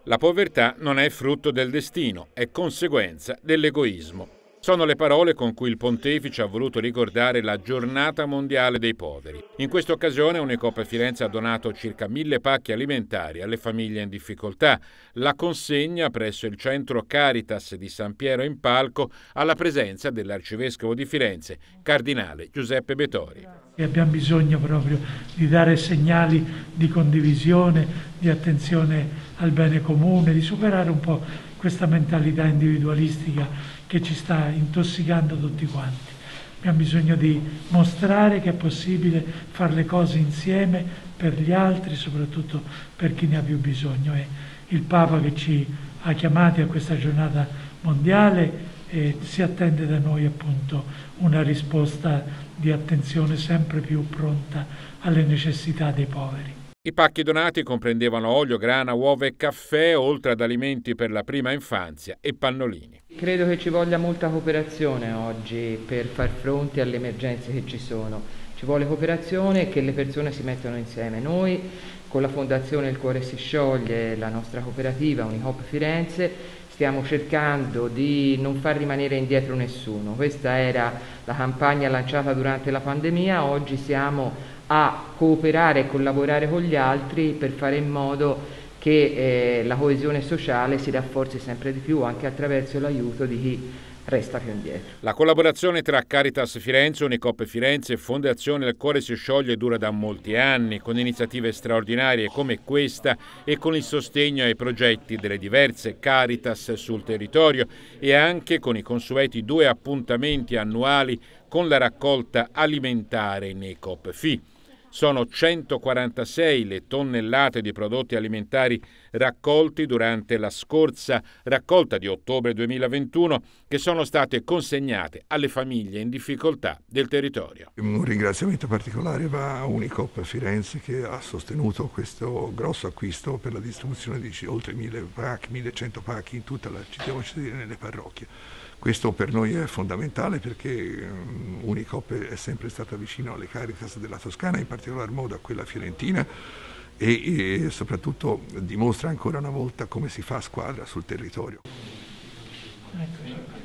La povertà non è frutto del destino, è conseguenza dell'egoismo. Sono le parole con cui il Pontefice ha voluto ricordare la Giornata Mondiale dei Poveri. In questa occasione Unicoop Firenze ha donato circa 1000 pacchi alimentari alle famiglie in difficoltà. La consegna presso il centro Caritas di San Piero in Palco alla presenza dell'Arcivescovo di Firenze, Cardinale Giuseppe Betori. E abbiamo bisogno proprio di dare segnali di condivisione, di attenzione al bene comune, di superare un po' questa mentalità individualistica che ci sta intossicando tutti quanti. Abbiamo bisogno di mostrare che è possibile fare le cose insieme per gli altri, soprattutto per chi ne ha più bisogno. È il Papa che ci ha chiamati a questa giornata mondiale e si attende da noi appunto una risposta di attenzione sempre più pronta alle necessità dei poveri. I pacchi donati comprendevano olio, grana, uova e caffè, oltre ad alimenti per la prima infanzia e pannolini. Credo che ci voglia molta cooperazione oggi per far fronte alle emergenze che ci sono. Ci vuole cooperazione e che le persone si mettano insieme. Noi con la Fondazione Il Cuore si scioglie, la nostra cooperativa Unicoop Firenze, stiamo cercando di non far rimanere indietro nessuno. Questa era la campagna lanciata durante la pandemia, oggi siamo a cooperare e collaborare con gli altri per fare in modo che la coesione sociale si rafforzi sempre di più anche attraverso l'aiuto di chi resta più indietro. La collaborazione tra Caritas Firenze, Unicoop Firenze e Fondazione Il Cuore si scioglie dura da molti anni, con iniziative straordinarie come questa e con il sostegno ai progetti delle diverse Caritas sul territorio e anche con i consueti 2 appuntamenti annuali con la raccolta alimentare nei Coop Fi. Sono 146 le tonnellate di prodotti alimentari raccolti durante la scorsa raccolta di ottobre 2021 che sono state consegnate alle famiglie in difficoltà del territorio. Un ringraziamento particolare va a Unicoop Firenze che ha sostenuto questo grosso acquisto per la distribuzione di oltre 1000 pacchi, 1100 pacchi in tutta la città e nelle parrocchie. Questo per noi è fondamentale perché Unicoop è sempre stata vicino alle Caritas della Toscana, in particolar modo a quella fiorentina e soprattutto dimostra ancora una volta come si fa a squadra sul territorio. Eccoci.